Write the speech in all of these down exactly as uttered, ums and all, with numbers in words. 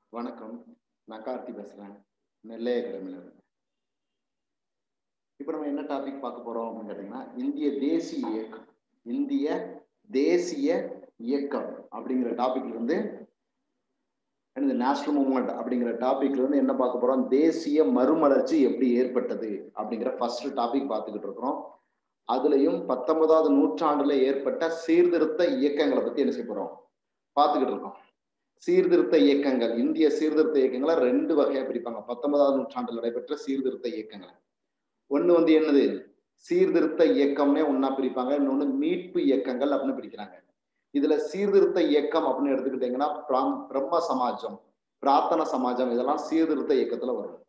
வணக்கம். நான் கார்த்தி பேசுறேன். நெல்லை அகாடமில இருந்து. இப்ப நம்ம என்ன டாபிக் பார்க்க போறோம் அப்படின்னு கேட்டீங்கன்னா, இந்திய தேசிய இயக்கம். இந்திய தேசிய இயக்கம் அப்படிங்கிற டாபிக்ல இருந்து எனது நேஷனல் மூவ்மெண்ட் அப்படிங்கிற டாபிக்ல இருந்து என்ன பார்க்க போறோம்? தேசிய மறுமலர்ச்சி எப்படி ஏற்பட்டது அப்படிங்கிற ஃபர்ஸ்ட் டாபிக் பார்த்துக்கிட்டு இருக்கிறோம். அதுலயும் பத்தொன்பதாவது நூற்றாண்டுல ஏற்பட்ட சீர்திருத்த இயக்கங்களை பத்தி என்ன செய்ய போறோம்? பார்த்துக்கிட்டு இருக்கோம். சீர்திருத்த இயக்கங்கள், இந்திய சீர்திருத்த இயக்கங்களை ரெண்டு வகையா பிரிப்பாங்க. பத்தொன்பதாவது நூற்றாண்டில் நடைபெற்ற சீர்திருத்த இயக்கங்கள். ஒண்ணு வந்து என்னது? சீர்திருத்த இயக்கம்னே ஒன்னா பிரிப்பாங்க. இன்னொன்னு மீட்பு இயக்கங்கள் அப்படின்னு பிரிக்கிறாங்க. இதுல சீர்திருத்த இயக்கம் அப்படின்னு எடுத்துக்கிட்டீங்கன்னா, பிரம்ம சமாஜம், பிரார்த்தன சமாஜம் இதெல்லாம் சீர்திருத்த இயக்கத்துல வரும்.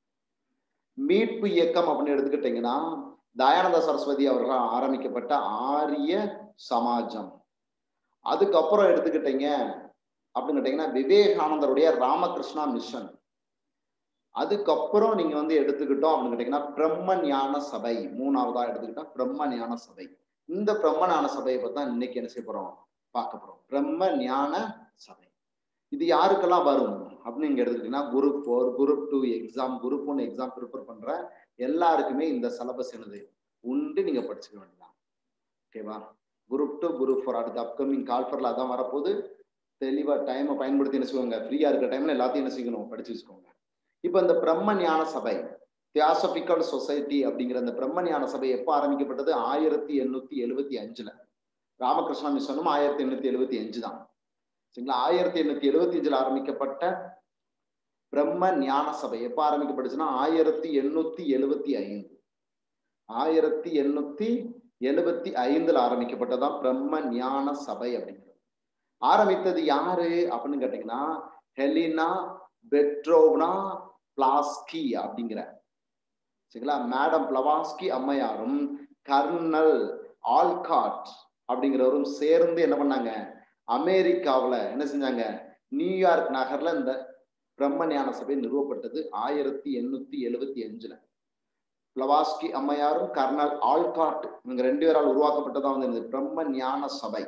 மீட்பு இயக்கம் அப்படின்னு எடுத்துக்கிட்டீங்கன்னா, தயானந்த சரஸ்வதி அவர்களால் ஆரம்பிக்கப்பட்ட ஆரிய சமாஜம். அதுக்கப்புறம் எடுத்துக்கிட்டீங்க அப்படின்னு கேட்டீங்கன்னா, விவேகானந்தருடைய ராமகிருஷ்ணா மிஷன். அதுக்கப்புறம் நீங்க வந்து எடுத்துக்கிட்டோம் அப்படின்னு கேட்டீங்கன்னா, பிரம்ம ஞான சபை. மூணாவதா எடுத்துக்கிட்டா பிரம்ம ஞான சபை. இந்த பிரம்ம ஞான சபையை பத்தி தான் இன்னைக்கு என்ன செய்ய போறோம்? பார்க்க போறோம். பிரம்ம ஞான சபை இது யாருக்கெல்லாம் வரும் அப்படின்னு நீங்க எடுத்துக்கிட்டீங்கன்னா, group four, group two exam, group one exam prepare பண்ற எல்லாருக்குமே இந்த சிலபஸ் என்னது உண்டு, நீங்க படிச்சுக்க வேண்டியதான். ஓகேவா? குரூப் டூ, குரூப் ஃபோர் அடுத்த அப்கமிங் கால்ஃபர்ல அதான் வரப்போது. தெளிவா டைமை பயன்படுத்தி என்ன செய்வாங்க, ஃப்ரீயா இருக்கிற டைம்ல எல்லாத்தையும் என்ன செய்யணும், படிச்சு வச்சுக்கோங்க. இப்ப இந்த பிரம்ம ஞான சபை, தியாசபிக்கல் சொசைட்டி அப்படிங்கிற இந்த பிரம்ம ஞான சபை எப்ப ஆரம்பிக்கப்பட்டது? ஆயிரத்தி எண்ணூத்தி எழுபத்தி அஞ்சுல. ராமகிருஷ்ணா மிஷனும் ஆயிரத்தி எண்ணூத்தி எழுபத்தி அஞ்சு தான். சரிங்களா? ஆயிரத்தி எண்ணூத்தி எழுபத்தி அஞ்சுல ஆரம்பிக்கப்பட்ட பிரம்ம ஞான சபை எப்ப ஆரம்பிக்கப்பட்டுச்சுன்னா ஆயிரத்தி எண்ணூத்தி எழுபத்தி ஐந்து ஆயிரத்தி எண்ணூத்தி எழுபத்தி ஐந்துல ஆரம்பிக்கப்பட்டதான் பிரம்ம ஞான சபை அப்படிங்கிறது. ஆரம்பித்தது யாரு அப்படின்னு கேட்டீங்கன்னா, ஹெலினா பெட்ரோவ்னா பிளாஸ்கி அப்படிங்கிற, சரிங்களா, மேடம் பிளவாஸ்கி அம்மையாரும் கர்னல் ஆல்காட் அப்படிங்கிறவரும் சேர்ந்து என்ன பண்ணாங்க, அமெரிக்காவுல என்ன செஞ்சாங்க, நியூயார்க் நகர்ல இந்த பிரம்ம ஞான சபை நிறுவப்பட்டது ஆயிரத்தி எண்ணூத்தி எழுபத்தி அஞ்சுல. பிளவாஸ்கி அம்மையாரும் கர்னல் ஆல்காட் இவங்க ரெண்டு பேரால் உருவாக்கப்பட்டதா வந்து பிரம்ம ஞான சபை.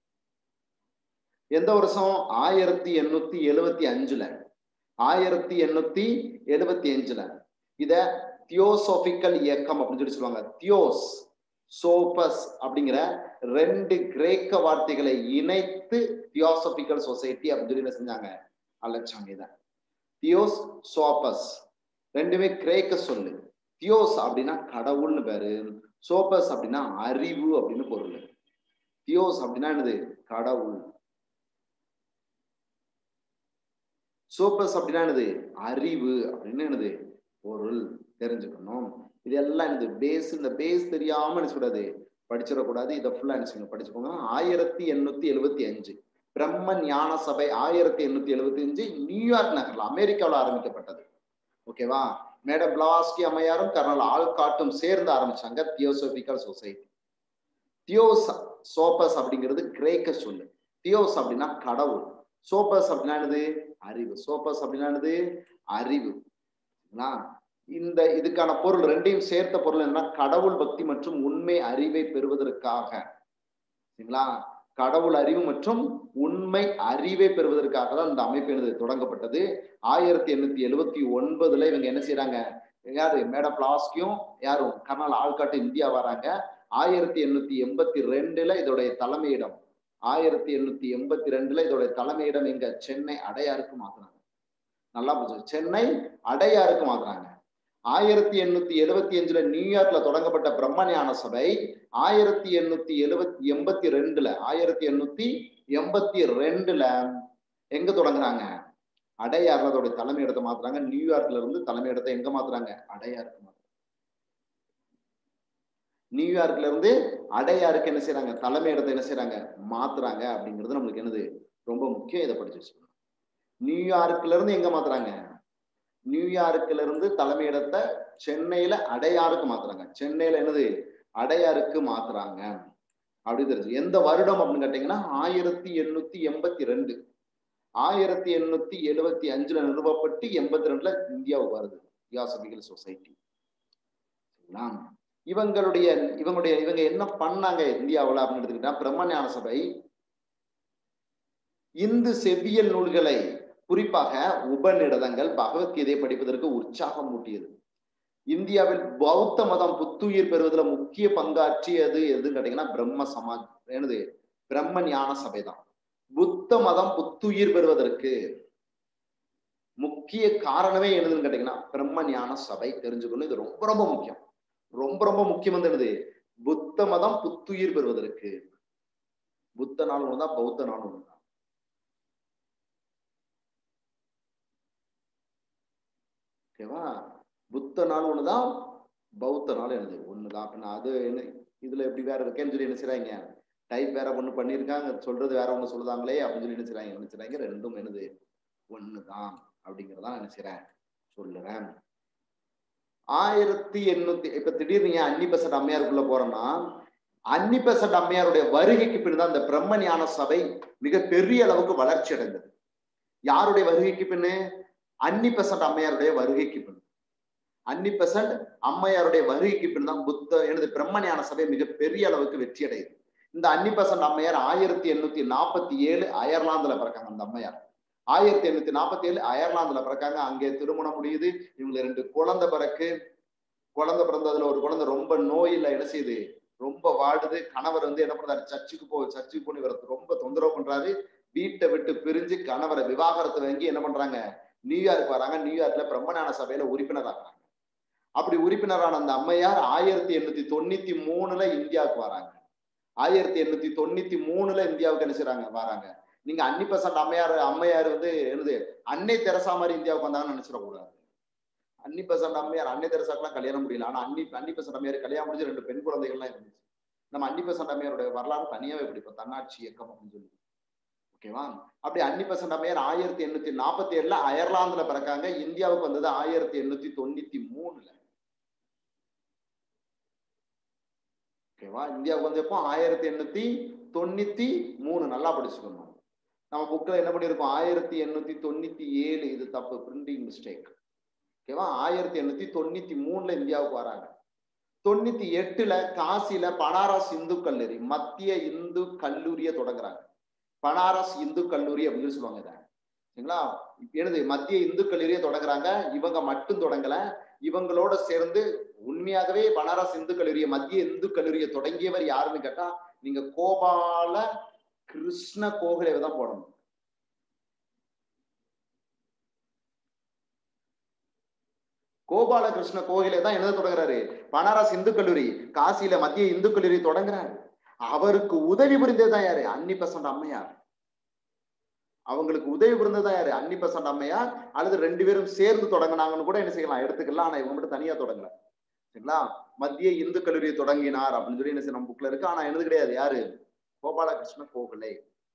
எந்த வருஷம்? ஆயிரத்தி எண்ணூத்தி எழுபத்தி அஞ்சுல. ஆயிரத்தி எண்ணூத்தி எழுபத்தி அஞ்சுல இத தியோசோபிக்கல் இயக்கம் அப்படின்னு சொல்லி சொல்லுவாங்க. தியோஸ் சோபஸ் அப்படிங்கிற ரெண்டு கிரேக்க வார்த்தைகளை இணைத்து தியோசோபிக்கல் சொசைட்டி அப்படின்னு சொல்லி என்ன செஞ்சாங்க, அழைச்சாங்க. இத தியோஸ் சோபஸ் ரெண்டுமே கிரேக்க சொல்லு. தியோஸ் அப்படின்னா கடவுள்னு பேரு, சோபஸ் அப்படின்னா அறிவு அப்படின்னு பொருள். தியோஸ் அப்படின்னா என்னது? கடவுள். சோபஸ் அப்படின்னா என்னது? அறிவு அப்படின்னு என்னது பொருள். தெரிஞ்சுக்கணும். இது எல்லாம் என்னது பேஸ். இந்த பேஸ் தெரியாம என்ன சொல்றது படிச்சிடக்கூடாது. இதை ஃபுல்லா என்ன படிச்சுக்கோங்க. ஆயிரத்தி எண்ணூத்தி எழுபத்தி அஞ்சு பிரம்ம ஞான சபை ஆயிரத்தி எண்ணூத்தி எழுபத்தி அஞ்சு நியூயார்க் நகர்ல அமெரிக்காவில் ஆரம்பிக்கப்பட்டது. ஓகேவா? மேடம் பிளவாஸ்கி அம்மையாரும் கர்னல் ஆல்காட்டும் சேர்ந்து ஆரம்பிச்சாங்க தியோசோபிக்கல் சொசைட்டி. தியோஸ் சோபஸ் அப்படிங்கிறது கிரேக்க சொல்லு. தியோஸ் அப்படின்னா கடவுள், சோபஸ் அப்படின்னா என்னது? அறிவு. சோபஸ் அப்படின்னா என்னது? அறிவு. இந்த இதுக்கான பொருள் ரெண்டையும் சேர்த்த பொருள் என்னன்னா, கடவுள் பக்தி மற்றும் உண்மை அறிவை பெறுவதற்காக, சரிங்களா, கடவுள் அறிவு மற்றும் உண்மை அறிவை பெறுவதற்காக தான் இந்த அமைப்பு என்னது தொடங்கப்பட்டது. ஆயிரத்தி எண்ணூத்தி எழுபத்தி ஒன்பதுல இவங்க என்ன செய்யறாங்க, யாரு மேடம் பிளாஸ்கியும் யாரும் கர்னல் ஆல்காட் இந்தியா வராங்க. ஆயிரத்தி எண்ணூத்தி எண்பத்தி ரெண்டுல இதோடைய தலைமையிடம் ஆயிரத்தி எண்ணூத்தி எண்பத்தி ரெண்டுல இதோடைய தலைமையிடம் எங்க சென்னை அடையாருக்கு மாத்துறாங்க. நல்லா புரிஞ்சு, சென்னை அடையாருக்கு மாத்துறாங்க. ஆயிரத்தி எண்ணூத்தி எழுபத்தி அஞ்சுல நியூயார்க்ல தொடங்கப்பட்ட பிரம்ம ஞான சபை ஆயிரத்தி எண்ணூத்தி எழுபத்தி எண்பத்தி ரெண்டுல ஆயிரத்தி எண்ணூத்தி எண்பத்தி ரெண்டுல எங்க தொடங்குறாங்க? அடையாறுல அதோட தலைமையிடத்தை மாத்துறாங்க. நியூயார்க்ல இருந்து தலைமையிடத்தை எங்க மாத்துறாங்க? அடையாருக்கு மாத்துறாங்க. நியூயார்க்ல இருந்து அடையாருக்கு என்ன செய்யறாங்க? தலைமையிடத்தை என்ன செய்யறாங்க? மாத்துறாங்க. அப்படிங்கிறது நம்மளுக்கு என்னது ரொம்ப முக்கியம். இதை படிச்சு வச்சுக்கணும். நியூயார்க்ல இருந்து எங்க மாத்துறாங்க? நியூயார்க்ல இருந்து தலைமையிடத்தை சென்னையில அடையாருக்கு மாத்துறாங்க. சென்னையில என்னது? அடையாருக்கு மாத்துறாங்க. அப்படி தெரிஞ்சு எந்த வருடம் அப்படின்னு கேட்டீங்கன்னா ஆயிரத்தி எண்ணூத்தி எண்பத்தி ரெண்டு ஆயிரத்தி எண்ணூத்தி எழுபத்தி அஞ்சுல நிறுவப்பட்டு எண்பத்தி ரெண்டுல இந்தியாவுக்கு வருது தியோசபிக்கல் சொசைட்டி. இவங்களுடைய இவங்களுடைய இவங்க என்ன பண்ணாங்க இந்தியாவில் அப்படின்னு எடுத்துக்கிட்டா, பிரம்ம ஞான சபை இந்து செவ்வியல் நூல்களை குறிப்பாக உபநிடதங்கள் பகவத்கீதையை படிப்பதற்கு உற்சாகம் ஊட்டியது. இந்தியாவில் பௌத்த மதம் புத்துயிர் பெறுவதில் முக்கிய பங்காற்றியது எதுன்னு கேட்டீங்கன்னா பிரம்ம சமாஜ் என்னது பிரம்ம ஞான சபை தான். புத்த மதம் புத்துயிர் பெறுவதற்கு முக்கிய காரணமே என்னதுன்னு கேட்டீங்கன்னா பிரம்ம ஞான சபை. தெரிஞ்சுக்கணும், இது ரொம்ப ரொம்ப முக்கியம். ரொம்ப ரொம்ப முக்கியம் வந்து என்னது, புத்த மதம் புத்துயிர் பெறுவதற்கு. புத்த நாள் ஒண்ணுதான், பௌத்த நாள் ஒண்ணுதான். ஓகேவா? புத்த நாள் ஒண்ணுதான், பௌத்த நாள் என்னது ஒண்ணுதான். அப்படின்னா அது என்ன இதுல எப்படி வேற இருக்கேன்னு சொல்லி என்ன செய்றாங்க, டைப் வேற ஒண்ணு பண்ணிருக்காங்க, சொல்றது வேற ஒண்ணு சொல்லுதாங்களே அப்படின்னு சொல்லி என்ன செய்றாங்க என்ன செய்றாங்க ரெண்டும் என்னது ஒண்ணுதான் அப்படிங்கிறதான் நினைக்கிறேன் சொல்லுறேன். ஆயிரத்தி எண்ணூத்தி இப்ப திடீர்னு அன்னி பெசன்ட் அம்மையாருக்குள்ள போறோம்னா, அன்னி பெசன்ட் அம்மையாருடைய வருகைக்கு பின்தான் இந்த பிரம்ம ஞான சபை மிக பெரிய அளவுக்கு வளர்ச்சி அடைந்தது. யாருடைய வருகைக்கு பின்னு? அன்னி பெசன்ட் அம்மையாருடைய வருகைக்கு பின். அன்னி பெசன்ட் அம்மையாருடைய வருகைக்கு பின் தான் புத்த எனது பிரம்ம ஞான சபை மிக பெரிய அளவுக்கு வெற்றி அடையுது. இந்த அன்னி பெசன்ட் அம்மையார் ஆயிரத்தி எண்ணூத்தி நாற்பத்தி ஏழு அயர்லாந்துல பிறக்காங்க. அந்த அம்மையார் ஆயிரத்தி எண்ணூத்தி நாற்பத்தி ஏழு அயர்லாந்துல பிறக்காங்க. அங்கே திருமணம் முடியுது. இவங்க ரெண்டு குழந்தை பிறக்கு. குழந்தை பிறந்ததுல ஒரு குழந்தை ரொம்ப நோயில என்ன செய்யுது, ரொம்ப வாடுது. கணவர் வந்து என்ன பண்றாரு, சர்ச்சுக்கு போ சர்ச்சுக்கு போய் இவரை ரொம்ப தொந்தரவு பண்றாரு. வீட்டை விட்டு பிரிஞ்சு கணவரை விவாகரத்து வாங்கி என்ன பண்றாங்க, நியூயார்க் வராங்க. நியூயார்க்ல பிரம்மஞான சபையில உறுப்பினர் ஆகிறாங்க. அப்படி உறுப்பினரான அந்த அம்மையார் ஆயிரத்தி எண்ணூத்தி தொண்ணூத்தி மூணுல இந்தியாவுக்கு வராங்க. ஆயிரத்தி எண்ணூத்தி தொண்ணூத்தி மூணுல இந்தியாவுக்கு என்ன செய்றாங்க வராங்க. நீங்க அன்னி பெசன்ட் அம்மையார் அம்மையார் வந்து என்னது அன்னை தெரசா மாதிரி இந்தியாவுக்கு வந்தாங்கன்னு நினைச்சிடக்கூடாது. அன்னி பெசன்ட் அம்மையார் அன்னை தெரசாக்கெல்லாம் கல்யாணம் முடியல. ஆனா அன்னி அன்னி பெசன்ட் அம்மையார் கல்யாணம் முடிஞ்சு ரெண்டு பெண் குழந்தைகள்லாம் இருந்துச்சு. நம்ம அன்னி பெசன்ட் அம்மையாருடைய வரலாறு தனியாவே படிப்போம், தன்னாட்சி இயக்கம் அப்படின்னு சொல்லி. ஓகேவா? அப்படி அன்னி பெசன்ட் அம்மையார் ஆயிரத்தி எண்ணூத்தி நாற்பத்தி ஏழுல அயர்லாந்துல பிறக்காங்க. இந்தியாவுக்கு வந்தது ஆயிரத்தி எண்ணூத்தி தொண்ணூத்தி மூணுல. ஓகேவா? இந்தியாவுக்கு வந்து எப்போ ஆயிரத்தி எண்ணூத்தி தொண்ணூத்தி மூணு. நல்லா படிச்சுக்கணும். நம்ம புக்ல என்ன பண்ணிருக்கோம், ஆயிரத்தி எண்ணூத்தி தொண்ணூத்தி ஏழு. இது தப்பு, பிரிண்டிங் மிஸ்டேக். ஓகேவா? ஆயிரத்தி எண்ணூத்தி தொண்ணூத்தி மூணுல இந்தியாவுக்கு வராங்க. தொண்ணூத்தி எட்டுல காசில பனாரஸ் இந்து கல்லூரி, மத்திய இந்து கல்லூரியை தொடங்குறாங்க. பனாரஸ் இந்து கல்லூரி அப்படின்னு சொல்லுவாங்க இதை. சரிங்களா? எனது மத்திய இந்து கல்லூரியை தொடங்குறாங்க. இவங்க மட்டும் தொடங்கல, இவங்களோட சேர்ந்து உண்மையாகவே பனாரஸ் இந்து கல்லூரியை மத்திய இந்து கல்லூரியை தொடங்கியவர் யாருன்னு கேட்டா நீங்க கோபால கிருஷ்ண கோகலே தான் போடணும். கோபால கிருஷ்ண கோகலே தான் என்ன தொடங்குறாரு, பனாரஸ் இந்து கல்லூரி, காசியில மத்திய இந்து கல்லூரி தொடங்குறாரு. அவருக்கு உதவி புரிந்ததுதான் யாரு, அன்னி பெசன்ட் அம்மையார். அவங்களுக்கு உதவி புரிந்ததுதான் யாரு, அன்னி பெசன்ட் அம்மையார். அல்லது ரெண்டு பேரும் சேர்ந்து தொடங்கினாங்கன்னு கூட என்ன செய்யலாம் எடுத்துக்கலாம். ஆனா இவங்க மட்டும் தனியா தொடங்கல. சரிங்களா? மத்திய இந்து கல்லூரியை தொடங்கினார் அப்படின்னு சொல்லி என்ன நம்ம புக்ல இருக்கு. ஆனா என்னது கிடையாது, யாரு, கோபாலகிருஷ்ண கோகலே.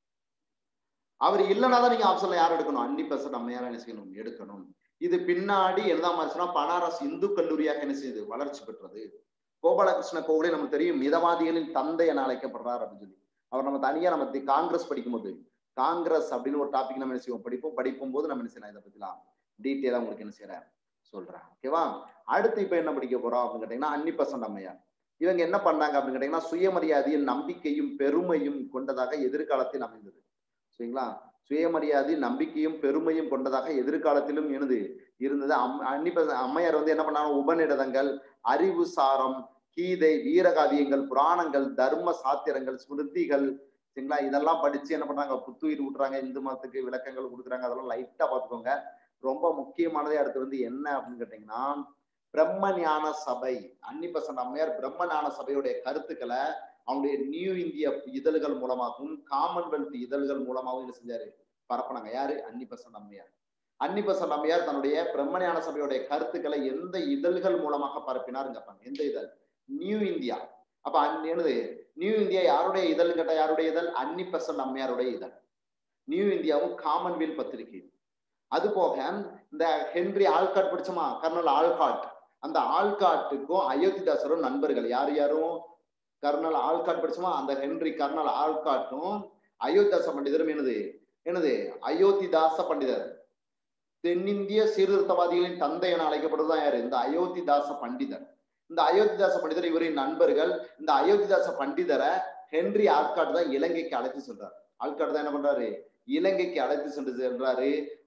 அவர் இல்லைன்னா தான் நீங்க ஆப்ஷன்ல யார் எடுக்கணும், அன்னி பெசன்ட் அம்மையார் என்ன செய்யணும் எடுக்கணும். இது பின்னாடி என்னதான் மாறிச்சுன்னா பனாரஸ் இந்து கல்லூரியாக என்ன செய்யுது வளர்ச்சி பெற்றது. கோபாலகிருஷ்ண கோகலே நமக்கு தெரியும் மிதவாதிகளின் தந்தை என அழைக்கப்படுறார் அப்படின்னு சொல்லி. அவர் நம்ம தனியா நம்ம காங்கிரஸ் படிக்கும் போது காங்கிரஸ் அப்படின்னு ஒரு டாபிக் நம்ம என்ன செய்வோம் படிப்போம். படிக்கும் போது நம்ம என்ன செய்யலாம் இதை பத்திலாம் டீட்டெயிலா உங்களுக்கு என்ன செய்யறேன் சொல்றேன். ஓகேவா? அடுத்து இப்ப என்ன படிக்க போறோம் அப்படின்னு கேட்டீங்கன்னா அன்னி பெசன்ட் அம்மையார். இவங்க என்ன பண்ணாங்க அப்படின்னு கேட்டீங்கன்னா சுயமரியாதையும் நம்பிக்கையும் பெருமையும் கொண்டதாக எதிர்காலத்தில் அமைந்தது. சரிங்களா? சுயமரியாதை நம்பிக்கையும் பெருமையும் கொண்டதாக எதிர்காலத்திலும் எனது இருந்தது. அம் அன்னி பெசன்ட் அம்மையார் வந்து என்ன பண்ணாங்க, உபநிடதங்கள், அறிவு சாரம், கீதை, வீரகாவியங்கள், புராணங்கள், தர்ம சாத்திரங்கள், ஸ்மிருதிகள், சரிங்களா, இதெல்லாம் படிச்சு என்ன பண்றாங்க புத்துயிர் ஊட்டுறாங்க. இந்து மதத்துக்கு விளக்கங்கள் கொடுக்குறாங்க. அதெல்லாம் லைட்டா பாத்துக்கோங்க. ரொம்ப முக்கியமானதே அடுத்து வந்து என்ன அப்படின்னு கேட்டீங்கன்னா பிரம்ம ஞான சபை. அன்னி பெசன்ட் அம்மையார் பிரம்ம ஞான சபையுடைய கருத்துக்களை அவங்களுடைய நியூ இந்தியா இதழ்கள் மூலமாகவும் காமன்வெல்த் இதழ்கள் மூலமாகவும் என்ன செஞ்சாரு பரப்புனாங்க. யாரு, அன்னி பெசன்ட் அம்மையார். அன்னி பெசன்ட் அம்மையார் தன்னுடைய பிரம்ம ஞான சபையுடைய கருத்துக்களை எந்த இதழ்கள் மூலமாக பரப்பினார் கேட்பாங்க. எந்த இதழ், நியூ இந்தியா. அப்ப என்னது நியூ இந்தியா யாருடைய இதழ் கேட்டா யாருடைய இதழ், அன்னி பெசன்ட் அம்மையாருடைய இதழ். நியூ இந்தியாவும் காமன்வெல்த் பத்திரிகை. அது போக இந்த ஹென்றி ஆல்காட் படிச்சோமா, கர்னல் ஆல்காட், அந்த ஆல்காட்டுக்கும் அயோத்திதாசரும் நண்பர்கள். யார் யாரும், கர்னல் ஆல்காட் படிச்சோமா, அந்த ஹென்றி கர்னல் ஆல்காட்டும் அயோத்திதாச பண்டிதரும் என்னது என்னது அயோத்திதாச பண்டிதர். தென்னிந்திய சீர்திருத்தவாதிகளின் தந்தை என அழைக்கப்படுறதுதான் யாரு, இந்த அயோத்திதாச பண்டிதர். இந்த அயோத்திதாச பண்டிதர் இவரின் நண்பர்கள். இந்த அயோத்திதாச பண்டிதரை ஹென்றி ஆல்காட் தான் இலங்கைக்கு அழைத்து சென்றார். ஆல்காட் தான் என்ன பண்றாரு, இலங்கைக்கு அழைத்து சென்று சென்றாரு.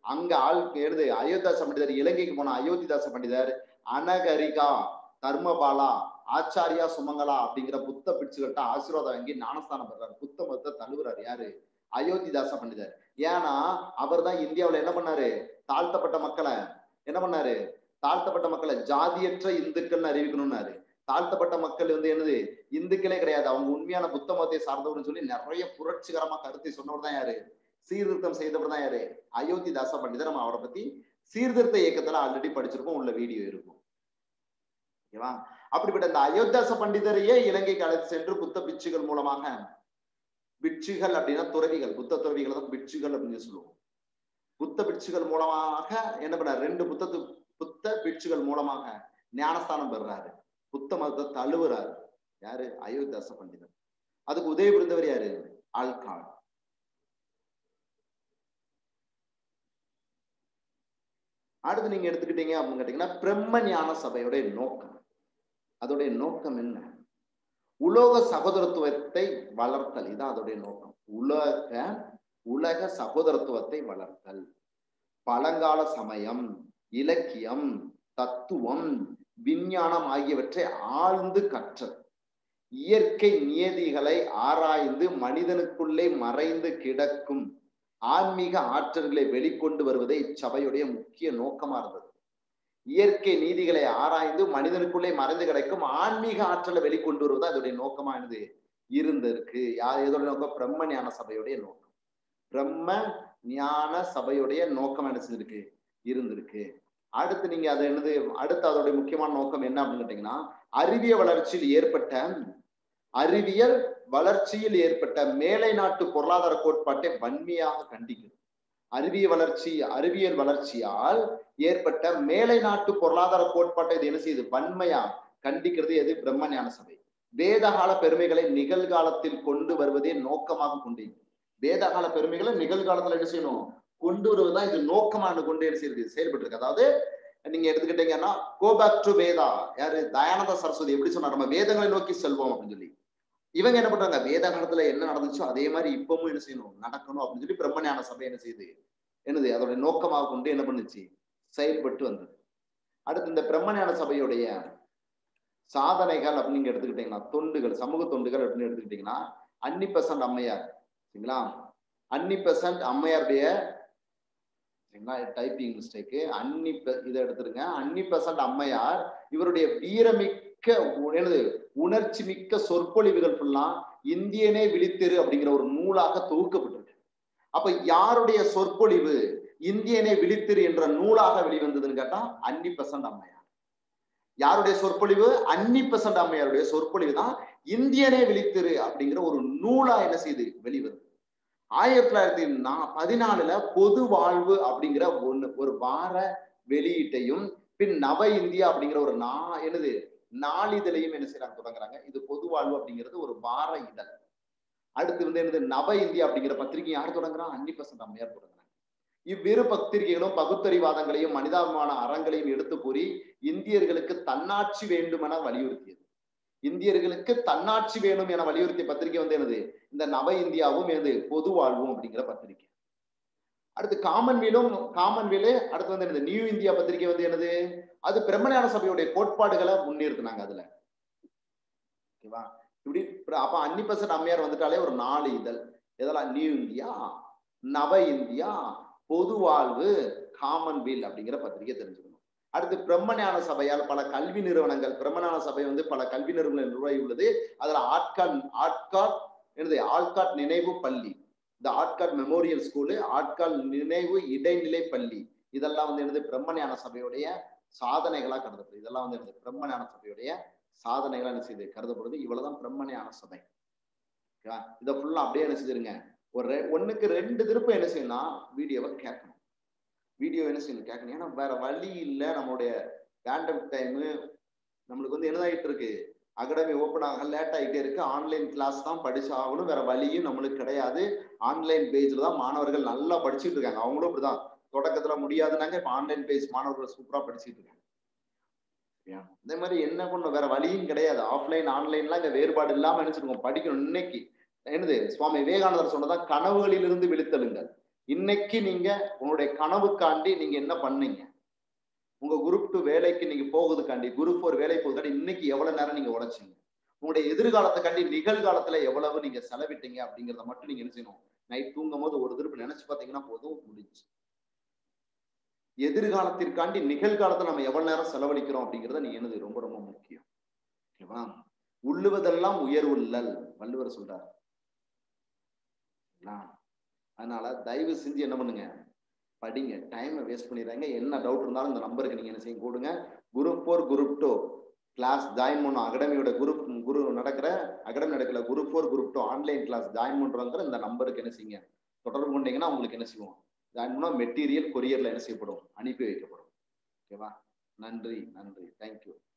அங்க ஆள் எழுது அயோத்திதாச பண்டிதர் இலங்கைக்கு போன அயோத்திதாச பண்டிதர் அனகரிகா தர்மபாலா ஆச்சாரியா சுமங்கலா அப்படிங்கிற புத்த பிட்சுகிட்ட ஆசீர்வாதம் வாங்கி ஞானஸ்தானம் பெறாரு. புத்த மதத்தை தழுவுறாரு. யாரு? அயோத்திதாச பண்டிதர். ஏன்னா அவர் தான் இந்தியாவில் என்ன பண்ணாரு? தாழ்த்தப்பட்ட மக்களை என்ன பண்ணாரு? தாழ்த்தப்பட்ட மக்களை ஜாதியற்ற இந்துக்கள் அறிவிக்கணும்னாரு. தாழ்த்தப்பட்ட மக்கள் வந்து என்னது? இந்துக்களே கிடையாது, அவங்க உண்மையான புத்த மதத்தை சார்ந்தவர்னு சொல்லி நிறைய புரட்சிகரமா கருத்தை சொன்னவர் தான் யாரு? சீர்திருத்தம் செய்தவர் தான் யாரு? அயோத்திதாச பண்டிதர். நம்ம அவரை பத்தி சீர்திருத்த இயக்கத்துல ஆல்ரெடி படிச்சிருப்போம், உள்ள வீடியோ இருக்கும். ஓகேவா? அப்படிப்பட்ட இந்த அயோத்திதாச பண்டிதரையே இலங்கைக்கு அழைத்து சென்று புத்த பிட்சுகள் மூலமாக, பிட்சுகள் அப்படின்னா துறவிகள், புத்த துறவிகளை தான் பிட்சுகள் அப்படின்னு சொல்லுவோம். புத்த பிட்சுகள் மூலமாக என்ன பண்ண? ரெண்டு புத்த புத்த பிட்சுகள் மூலமாக ஞானஸ்தானம் பெறுறாரு, புத்த மதத்தை தழுவுறாரு. யாரு? அயோத்திதாச பண்டிதர். அதுக்கு உதவி புரிந்தவர் யாரு? ஆல்காட். அடுத்து நீங்க எடுத்துக்கிட்டீங்க அப்படின்னு கேட்டீங்கன்னா பிரம்ம ஞான சபையுடைய நோக்கம். அதோடைய நோக்கம் என்ன? உலோக சகோதரத்துவத்தை வளர்த்தல். இதான் அதோடைய நோக்கம். உலக உலக சகோதரத்துவத்தை வளர்த்தல், பழங்கால சமயம், இலக்கியம், தத்துவம், விஞ்ஞானம் ஆகியவற்றை ஆழ்ந்து கற்றல், இயற்கை நியதிகளை ஆராய்ந்து மனிதனுக்குள்ளே மறைந்து கிடக்கும் ஆன்மீக ஆற்றல்களை வெளிக்கொண்டு வருவதே இச்சபையுடைய முக்கிய நோக்கமா இருந்தது. இயற்கை நீதிகளை ஆராய்ந்து மனிதனுக்குள்ளே மறைந்து கிடைக்கும் ஆன்மீக ஆற்றலை வெளிக்கொண்டு வருவதா இதோடைய நோக்கமா இருந்தது இருந்திருக்கு. யார் எதோட நோக்கம்? பிரம்ம ஞான சபையுடைய நோக்கம். பிரம்ம ஞான சபையுடைய நோக்கம் என்ன செஞ்சிருக்கு? இருந்திருக்கு. அடுத்து நீங்க அது என்னது? அடுத்து அதோடைய முக்கியமான நோக்கம் என்ன அப்படின்னு கேட்டீங்கன்னா, அறிவியல் வளர்ச்சியில் ஏற்பட்ட அறிவியல் வளர்ச்சியில் ஏற்பட்ட மேலை நாட்டு பொருளாதார கோட்பாட்டை வன்மையாக கண்டிக்கிறது. அறிவியல் வளர்ச்சி அறிவியல் வளர்ச்சியால் ஏற்பட்ட மேலை நாட்டு பொருளாதார கோட்பாட்டை இது என்ன செய்யுது? வன்மையா கண்டிக்கிறது. எது? பிரம்ம ஞான சபை. வேதகால பெருமைகளை நிகழ்காலத்தில் கொண்டு வருவதே நோக்கமாக கொண்டு, வேதகால பெருமைகளை நிகழ்காலத்துல என்ன செய்யணும்? கொண்டு வருவதுதான் இது நோக்கமாக கொண்டு செயல்பட்டு இருக்கு. அதாவது நீங்க எடுத்துக்கிட்டீங்கன்னா கோ பேக் டு வேதா. யாரு? தயானந்த சரஸ்வதி எப்படி சொன்னார்? நம்ம வேதங்களை நோக்கி செல்வோம் அப்படின்னு சொல்லி. இவங்க என்ன பண்றாங்க? வேத காலத்துல என்ன நடந்துச்சோ அதே மாதிரி இப்பவும் என்ன செய்யணும்? நடக்கணும் அப்படின்னு சொல்லி பிரம்ம ஞான சபை என்ன செய்யுது? என்னது? அதோட நோக்கமாக கொண்டு என்ன பண்ணுச்சு? செயல்பட்டு வந்தது. அடுத்து இந்த பிரம்ம ஞான சபையுடைய சாதனைகள் அப்படின்னு எடுத்துக்கிட்டீங்கன்னா, தொண்டுகள், சமூக தொண்டுகள் அப்படின்னு எடுத்துக்கிட்டீங்கன்னா, அன்னி பெசன்ட் அம்மையார், சரிங்களா? அன்னி பெசன்ட் அம்மையாருடைய டைப்பிங் மிஸ்டேக்கு, அன்னி இதை எடுத்துருங்க. அன்னி பெசன்ட் அம்மையார் இவருடைய வீரமிக்க என்னது உணர்ச்சி மிக்க சொற்பொழிவுகள் ஃபுல்லா இந்தியனே விழித்திரு அப்படிங்கிற ஒரு நூலாக தொகுக்கப்பட்டிருக்கு. அப்ப யாருடைய சொற்பொழிவு இந்தியனே விழித்திரு என்ற நூலாக வெளிவந்ததுன்னு கேட்டா அன்னி பெசன்ட் அம்மையார். யாருடைய சொற்பொழிவு? அன்னி பெசன்ட் அம்மையாருடைய சொற்பொழிவு தான் இந்தியனே விழித்திரு அப்படிங்கிற ஒரு நூலா என்ன செய்து வெளிவருது. ஆயிரத்தி தொள்ளாயிரத்தி நா பதினாலுல பொது வாழ்வு அப்படிங்கிற ஒண்ணு ஒரு வார வெளியீட்டையும், பின் நவ இந்தியா அப்படிங்கிற ஒரு நா என்னது நாளிதழையும் என்ன செய்யறாங்க? தொடங்குறாங்க. இது பொது வாழ்வு அப்படிங்கிறது ஒரு வார இதழ். அடுத்து வந்து என்னது? நவ இந்தியா அப்படிங்கிற பத்திரிகை யார் தொடங்குறான்? அன்னி பெசன்ட் அம்மையார் தொடங்குறாங்க. இவ்விரு பத்திரிகைகளும் பகுத்தறிவாதங்களையும் மனிதாபிமான அறங்களையும் எடுத்து கூறி இந்தியர்களுக்கு தன்னாட்சி வேண்டும் என வலியுறுத்தியது. இந்தியர்களுக்கு தன்னாட்சி வேணும் என வலியுறுத்திய பத்திரிகை வந்து என்னது? இந்த நவ இந்தியாவும் என்னது? பொது வாழ்வும் அப்படிங்கிற பத்திரிகை. அடுத்து காமன்வெலும் காமன்வெலு அடுத்து வந்து என்னது? நியூ இந்தியா பத்திரிகை வந்து என்னது? அது பிரம்ம ஞான சபையுடைய கோட்பாடுகளை முன்னிறுத்தினாங்க அதுல. ஓகேவா? இப்படி அப்ப அன்னி பெசன்ட் அம்மையார் வந்துட்டாலே ஒரு நாலு இதழ். இதெல்லாம் நியூ இந்தியா, நவ இந்தியா, பொது வாழ்வு, காமன்வெல் அப்படிங்கிற பத்திரிகை தெரிஞ்சுக்கணும். அடுத்து பிரம்ம ஞான சபையால் பல கல்வி நிறுவனங்கள், பிரம்ம ஞான சபை வந்து பல கல்வி நிறுவனங்கள் நிர்வாகி உள்ளது. அதுல ஆட்காட் ஆட்காட் என்னது? ஆட்காட் நினைவு பள்ளி, இந்த ஆட்காட் மெமோரியல் ஸ்கூலு, ஆட்காட் நினைவு இடைநிலை பள்ளி, இதெல்லாம் வந்து என்னது? பிரம்ம ஞான சபையுடைய சாதனைகளா கருதப்படுது. இதெல்லாம் வந்து என்னது? பிரம்ம ஞான சபையுடைய சாதனைகளா என்ன செய்து கருதப்படுது. இவ்வளவுதான் பிரம்ம ஞான சபை. இதை ஃபுல்லா அப்படியே என்ன செஞ்சிருங்க, ஒரு ஒண்ணுக்கு ரெண்டு திருப்பம் என்ன செய்யணும்? வீடியோவை கேட்கணும். வீடியோ என்ன செய்யணும்? கேட்கணும். ஏன்னா வேற வழி இல்லை. நம்மளுடைய ரேண்டம் டைமு நம்மளுக்கு வந்து என்னதாயிட்டு இருக்கு? அகாடமி ஓப்பன் ஆக லேட் ஆகிட்டே இருக்கு. ஆன்லைன் கிளாஸ் தான் படிச்சு ஆகணும், வேற வழியும் நம்மளுக்கு கிடையாது. ஆன்லைன் பேஜ்ல தான் மாணவர்கள் நல்லா படிச்சுட்டு இருக்காங்க. அவங்களும் இப்படிதான் தொடக்கத்துல முடியாதுனாங்க, இப்ப ஆன்லைன் பேஜ் மாணவர்கள் சூப்பரா படிச்சுட்டு இருக்காங்க. அதே மாதிரி என்ன பண்ணும்? வேற வழியும் கிடையாது. ஆஃப்லைன் ஆன்லைன்லாம் இங்க வேறுபாடு இல்லாம நினைச்சிருக்கோம், படிக்கணும். இன்னைக்கு என்னது? சுவாமி விவேகானந்தர் சொன்னதான் கனவுகளிலிருந்து விழித்தெழுங்கள். இன்னைக்கு நீங்க உங்களுடைய கனவுக்காண்டி நீங்க என்ன பண்ணீங்க? உங்க குரூப் டூ வேலைக்கு நீங்க போகுதுக்காண்டி, குரூப் ஃபோர் வேலை போகுதுக்காண்டி இன்னைக்கு எவ்வளவு நேரம் நீங்க உழைச்சீங்க? உங்களுடைய எதிர்காலத்துக்காண்டி நிகழ்காலத்துல எவ்வளவு நீங்க செலவிட்டீங்க அப்படிங்கிறத மட்டும் நீங்க என்ன செய்யணும்? நைட் தூங்கும் போது ஒரு திருப்பி நினைச்சு பார்த்தீங்கன்னா போதும், முடிஞ்சு. எதிர்காலத்திற்காண்டி நிகழ்காலத்துல நம்ம எவ்வளவு நேரம் செலவழிக்கிறோம் அப்படிங்கிறத நீங்க என்னது ரொம்ப ரொம்ப முக்கியம். ஓகேவா? உள்ளுவதெல்லாம் உயர்வுள்ளல் வள்ளுவர் சொல்றார். அதனால தயவு செஞ்சு என்ன பண்ணுங்க, படிங்க, டைமை வேஸ்ட் பண்ணிடுறாங்க. என்ன டவுட் இருந்தாலும் இந்த நம்பருக்கு நீங்க என்ன செய்ய கூடுங்க. Group four group two class join பண்ணும். அகாடமியோட குரூப் குரு நடக்கிற அகாடமி நடக்கல group four group two online class join பண்றவங்க இந்த நம்பருக்கு என்ன செய்யுங்க, தொடர்பு கொண்டீங்கன்னா உங்களுக்கு என்ன செய்வோம், ஜாயின் பண்ணா மெட்டீரியல் கொரியர்ல என்ன செய்யப்படும், அனுப்பி வைக்கப்படும். ஓகேவா? நன்றி நன்றி, தேங்க்யூ.